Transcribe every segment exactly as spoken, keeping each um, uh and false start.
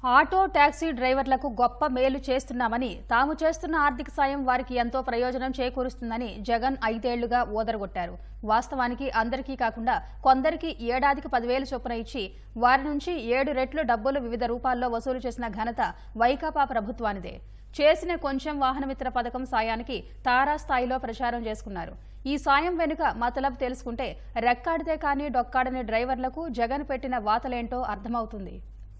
Auto taxi డ్రైవర్లకు గొప్ప మేలు చేస్తున్నామని, తాము చేస్తున్న ఆర్థిక సాయం వారికి ఎంతో ప్రయోజనం చేకూరుస్తుందని జగన్ ఐదేళ్లుగా ఓదరగొట్టారు. వాస్తవానికి అందరికీ కాకుండా కొందరికి ఏడాదికి పదివేలు చొప్పున ఇచ్చి వారి నుంచి ఏడు రెట్లు డబ్బులు వివిధ రూపాల్లో వసూలు చేసిన ఘనత వైకాపా ప్రభుత్వానిదే. చేసిన కొంచెం వాహనమిత్ర పథకం సాయానికి తారాస్థాయిలో ప్రచారం చేసుకున్నారు. ఈ సాయం వెనుక మతలబ్ తెలుసుకుంటే రెక్కాడితే కానీ డొక్కాడని డ్రైవర్లకు జగన్ పెట్టిన వాతలేంటో అర్థమవుతుంది.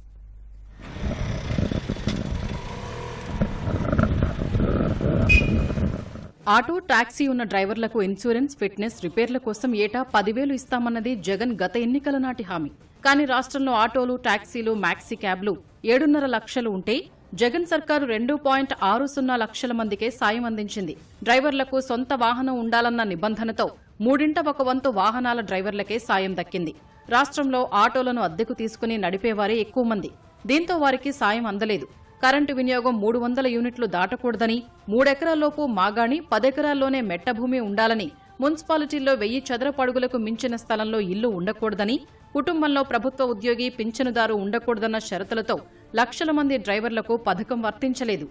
ఆటో టాక్సీ ఉన్న డ్రైవర్లకు ఇన్సూరెన్స్, ఫిట్నెస్, రిపేర్ల కోసం ఏటా పదివేలు ఇస్తామన్నది జగన్ గత ఎన్నికల నాటి హామీ. కానీ రాష్ట్రంలో ఆటోలు, టాక్సీలు, మ్యాక్సీ క్యాబ్లు ఏడున్నర లక్షలు ఉంటే జగన్ సర్కారు రెండు పాయింట్ ఆరు సున్నా లక్షల మందికే సాయం అందించింది. డ్రైవర్లకు సొంత వాహనం ఉండాలన్న నిబంధనతో మూడింట ఒక వంతు వాహనాల డ్రైవర్లకే సాయం దక్కింది. రాష్ట్రంలో ఆటోలను అద్దెకు తీసుకుని నడిపేవారే ఎక్కువ మంది. దీంతో వారికి సాయం అందలేదు. కరెంటు వినియోగం మూడు వందల యూనిట్లు దాటకూడదని, మూడెకరాల్లోపు మాగాణి, పదెకరాల్లోనే మెట్టభూమి ఉండాలని, మున్సిపాలిటీల్లో వెయ్యి చదరపడుగులకు మించిన స్థలంలో ఇల్లు ఉండకూడదని, కుటుంబంలో ప్రభుత్వ ఉద్యోగి, పింఛనుదారు ఉండకూడదన్న షరతులతో లక్షల మంది డ్రైవర్లకు పథకం వర్తించలేదు.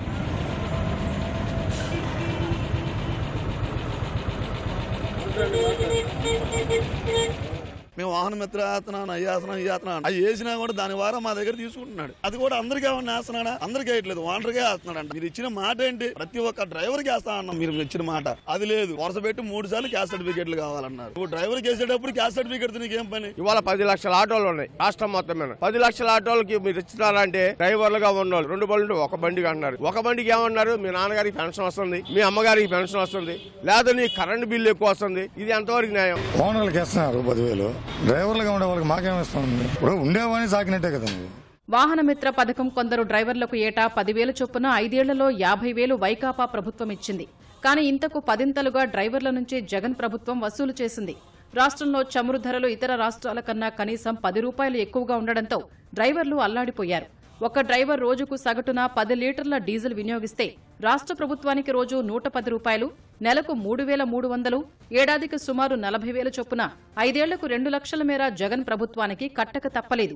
మేము వాహన మిత్ర వేస్తున్నాను, అయ్యేస్తున్నాం, ఇయ్యేస్తున్నాను అది వేసినా కూడా దాని వారా మా దగ్గర తీసుకుంటున్నాడు. అది కూడా అందరికీ ఏమన్నా వేస్తున్నాడా? అందరికీ వేయట్లేదు, ఓనర్కే వేస్తున్నాడు అంట. మీరు ఇచ్చిన మాట ఏంటి? ప్రతి ఒక్క డ్రైవర్కి వేస్తా అన్నాం. మీరు ఇచ్చిన మాట అది లేదు. వరుస పెట్టి మూడు సార్లు క్యాస్ట్ సర్టిఫికేట్లు కావాలన్నారు. నువ్వు డ్రైవర్కి వేసేటప్పుడు క్యాస్ట్ సర్టిఫికేట్ నీకేం పని? ఇవాళ పది లక్షల ఆటోలు ఉన్నాయి రాష్ట్రం మొత్తం మీద. పది లక్షల ఆటోలకి మీరు ఇస్తున్నారంటే డ్రైవర్లుగా ఉన్నవాళ్ళు రెండు బండ్లు ఒక బండికి అంటున్నారు. ఒక బండికి ఏమన్నారు? మీ నాన్నగారికి పెన్షన్ వస్తుంది, మీ అమ్మగారికి పెన్షన్ వస్తుంది, లేదా నీ కరెంట్ బిల్లు ఎక్కువ వస్తుంది. ఇది ఎంతవరకు న్యాయం? ఓనర్లకు వేస్తున్నారు పదివేలు, డ్రైవర్లుగా ఉండే వాళ్ళకి మాకేమిస్తుంది? ఇప్పుడు ఉండేవాడిని సాకినట్టే కదా. వాహనమిత్ర పథకం కొందరు డ్రైవర్లకు ఏటా పదివేలు చొప్పున ఐదేళ్లలో యాభై వేలు వైకాపా ప్రభుత్వం ఇచ్చింది. కానీ ఇంతకు పదింతలుగా డ్రైవర్ల నుంచి జగన్ ప్రభుత్వం వసూలు చేసింది. రాష్ట్రంలో చమురు ధరలు ఇతర రాష్ట్రాల కన్నా కనీసం పది రూపాయలు ఎక్కువగా ఉండడంతో డ్రైవర్లు అల్లాడిపోయారు. ఒక డ్రైవర్ రోజుకు సగటున పది లీటర్ల డీజిల్ వినియోగిస్తే రాష్ట్ర ప్రభుత్వానికి రోజు నూట పది రూపాయలు, నెలకు మూడు వేల మూడు వందలు, ఏడాదికి సుమారు నలభై వేల చొప్పున ఐదేళ్లకు రెండు లక్షల మేర జగన్ ప్రభుత్వానికి కట్టక తప్పలేదు.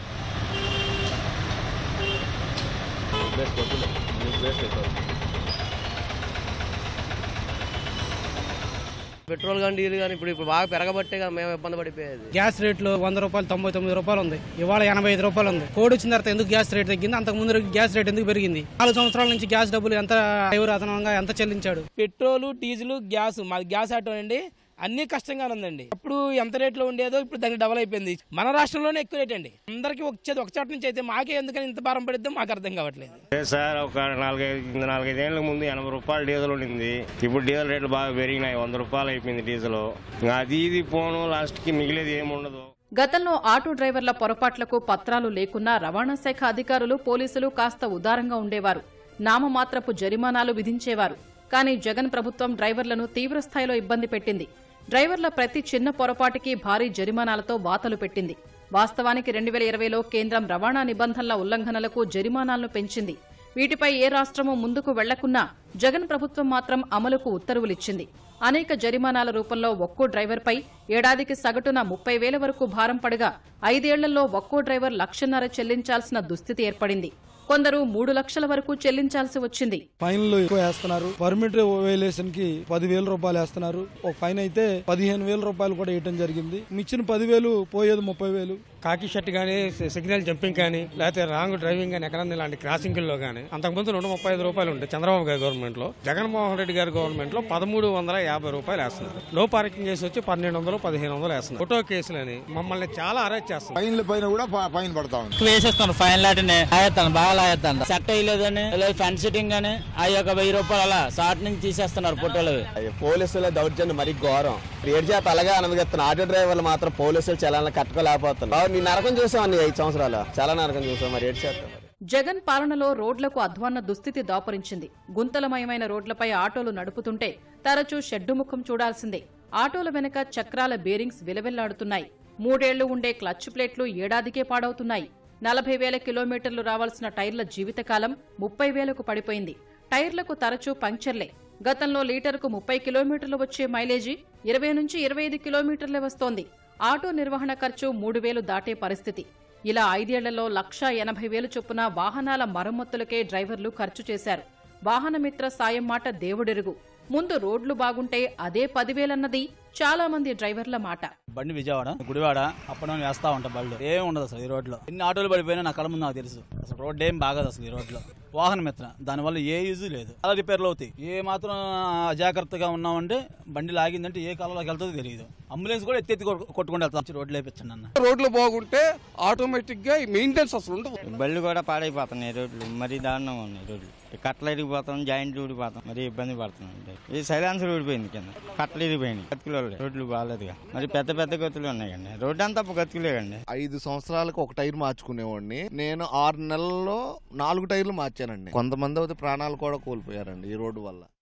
పెట్రోల్ కానీ డీజిల్ కానీ ఇప్పుడు ఇప్పుడు బాగా పెరగబట్టే మేము ఇబ్బంది పడిపోయేది. గ్యాస్ రేట్లు వంద రూపాయలు తొంభై తొమ్మిది రూపాయలు ఉంది, ఇవాళ ఎనభై ఐదు రూపాయలు ఉంది. కోడ్ వచ్చిన తర్వాత ఎందుకు గ్యాస్ రేట్ తగ్గింది? అంతకు ముందు గ్యాస్ రేట్ ఎందుకు పెరిగింది? నాలుగు సంవత్సరాల నుంచి గ్యాస్ డబ్బులు ఎంత డ్రైవర్ అదనంగా ఎంత చెల్లించాడు? పెట్రోల్, డీజిల్, గ్యాస్, మాది గ్యాస్ ఆటో అండి. అన్ని కష్టంగానే ఉందండి. అప్పుడు ఎంత రేట్లో ఉండేదో ఇప్పుడు దానికి డబల్ అయిపోయింది. మన రాష్ట్రంలోనే ఎక్కువ రేట్ అండి. అందరికి వచ్చేది ఒక చోట నుంచి అయితే మాకే ఎందుకని ఇంత భారం పడిద్దో మాకు అర్థం కావట్లేదు సార్. ఒక నాలుగైదు నాలుగైదేళ్ల ముందు ఎనభై రూపాయలు డీజిల్ ఉండింది. ఇప్పుడు డీజిల్ రేట్లు బాగా పెరిగినాయి, వంద రూపాయలు అయిపోయింది డీజిల్. అది ఇది పోను లాస్ట్ కి మిగిలేదు ఏముండదు. గతంలో ఆటో డ్రైవర్ల పొరపాట్లకు పత్రాలు లేకున్నా రవాణా శాఖ అధికారులు, పోలీసులు కాస్త ఉదారంగా ఉండేవారు. నామమాత్రపు జరిమానాలు విధించేవారు. కానీ జగన్ ప్రభుత్వం డ్రైవర్లను తీవ్రస్థాయిలో ఇబ్బంది పెట్టింది. డ్రైవర్ల ప్రతి చిన్న పొరపాటుకి భారీ జరిమానాలతో వాతలు పెట్టింది. వాస్తవానికి రెండు వేల ఇరవైలో కేంద్రం రవాణా నిబంధనల ఉల్లంఘనలకు జరిమానాలను పెంచింది. వీటిపై ఏ రాష్ట్రమూ ముందుకు వెళ్లకున్నా జగన్ ప్రభుత్వం మాత్రం అమలుకు ఉత్తర్వులిచ్చింది. అనేక జరిమానాల రూపంలో ఒక్కో డ్రైవర్పై ఏడాదికి సగటున ముప్పై వేల వరకు భారం పడగా ఐదేళ్లలో ఒక్కో డ్రైవర్ లక్షన్నర చెల్లించాల్సిన దుస్థితి ఏర్పడింది. కొందరు మూడు లక్షల వరకు చెల్లించాల్సి వచ్చింది. ఫైన్లు ఎక్కువ వేస్తున్నారు. పర్మిట్ వైలేషన్ కి పదివేల రూపాయలు వేస్తున్నారు. ఒక ఫైన్ అయితే పదిహేను వేల రూపాయలు కూడా వేయటం జరిగింది. ఇచ్చిన పదివేలు పోయేది ముప్పై వేలు. కాకి షర్ట్ గానీ, సిగ్నల్ జంపింగ్ కానీ, లేకపోతే రాంగ్ డ్రైవింగ్ కానీ, ఎక్కడన్నా ఇలాంటి క్రాసింగ్ లో గానీ అంతకుముందు నూట ముప్పై ఐదు రూపాయలు ఉంటాయి చంద్రబాబు గారి గవర్నమెంట్ లో. జగన్మోహన్ రెడ్డి గారి గవర్నమెంట్ లో పదమూడు వందల యాభై రూపాయలు వేస్తున్నారు. నో పార్కింగ్ చేసి వచ్చి పన్నెండు వందలు పదిహేను వందలు వేస్తున్నారు. ఫోటో కేసులని మమ్మల్ని చాలా అరెస్ట్ చేస్తారు. ఫైన్ల పైన కూడా ఫైన్ పడతా వేసేస్తాను. ఫైన్ లాంటినే ఆయత్తాను, బాగా ఆయత్తాను. సెట్ అయ్యలేదని ఫెన్ సిట్టింగ్ అని ఆ యొక్క వెయ్యి రూపాయలు అలా షార్ట్ నుంచి తీసేస్తున్నారు ఫోటోలు. పోలీసుల దౌర్జన్యం మరీ ఘోరం. రేట్ చేత అలాగే అనుమతిస్తున్నారు. ఆటో డ్రైవర్లు మాత్రం పోలీసులు చలానా కట్టుకోలేకపోతున్నారు. నీ నరకం చూసామని ఐదు సంవత్సరాలు చాలా నరకం చూసాం. మరి ఏడు చేస్తాం. జగన్ పాలనలో రోడ్లకు అధ్వాన్న దుస్థితి దాపరించింది. గుంతలమయమైన రోడ్లపై ఆటోలు నడుపుతుంటే తరచూ షెడ్డు ముఖం చూడాల్సిందే. ఆటోల వెనక చక్రాల బేరింగ్స్ విలవెల్లాడుతున్నాయి. మూడేళ్లు ఉండే క్లచ్ ప్లేట్లు ఏడాదికే పాడవుతున్నాయి. నలభై వేల కిలోమీటర్లు రావాల్సిన టైర్ల జీవితకాలం ముప్పై వేలకు పడిపోయింది. టైర్లకు తరచూ పంక్చర్లే. గతంలో లీటరుకు ముప్పై కిలోమీటర్లు వచ్చే మైలేజీ ఇరవై నుంచి ఇరవై ఐదు కిలోమీటర్లే వస్తోంది. ఆటో నిర్వహణ ఖర్చు మూడు వేలు దాటే పరిస్థితి. ఇలా ఐదేళ్లలో లక్షా ఎనభై వేలు చొప్పున వాహనాల మరమ్మతులకే డ్రైవర్లు ఖర్చు చేశారు. వాహనమిత్ర సాయం మాట దేవుడెరుగు. ముందు రోడ్లు బాగుంటే అదే పదివేలన్నది చాలా మంది డ్రైవర్ల మాట. బండి విజయవాడ గుడివాడ అప్పుడు వేస్తా ఉంటా బళ్ళు ఏం ఉండదు అసలు ఈ రోడ్లో. ఎన్ని ఆటోలు పడిపోయినా నా కళ్ళ ముందు నాకు తెలుసు. అసలు రోడ్డు ఏం బాగదు అసలు ఈ రోడ్లో. వాహన మిత్ర దానివల్ల ఏ యూజ్ లేదు. అలా రిపేర్లు అవుతాయి. ఏ మాత్రం అజాగ్రత్తగా ఉన్నామంటే బండి లాగిందంటే ఏ కాలంలోకి వెళ్తుందో తెలియదు. అంబులెన్స్ కూడా ఎత్తి కొట్టుకుంటూ వెళ్తాం. రోడ్లు వేయించండి అన్న. రోడ్లు బాగుంటే ఆటోమేటిక్ గా మెయింటెనెన్స్ అసలు ఉండదు. బళ్ళు కూడా పాడైపోతున్నాయి. రోడ్లు మరీ దారుణంగా ఉన్నాయి. రోడ్లు కట్టలు ఇరిగిపోతాం, జాయింట్ ఊడిపోతాం, మరి ఇబ్బంది పడుతున్నాం. ఈ సైలెన్సర్ ఊడిపోయింది కింద, కట్టలు ఇరిగిపోయినాయి. గతుకులు రోడ్లు బాగాలేదుగా, మరి పెద్ద పెద్ద గతులు ఉన్నాయండి. రోడ్డు అంతా గతుకులేకండి. ఐదు సంవత్సరాలకు ఒక టైర్ మార్చుకునేవాడిని. నేను ఆరు నెలల్లో నాలుగు టైర్లు మార్చానండి. కొంతమంది అయితే ప్రాణాలు కూడా కోల్పోయారండి ఈ రోడ్డు వల్ల.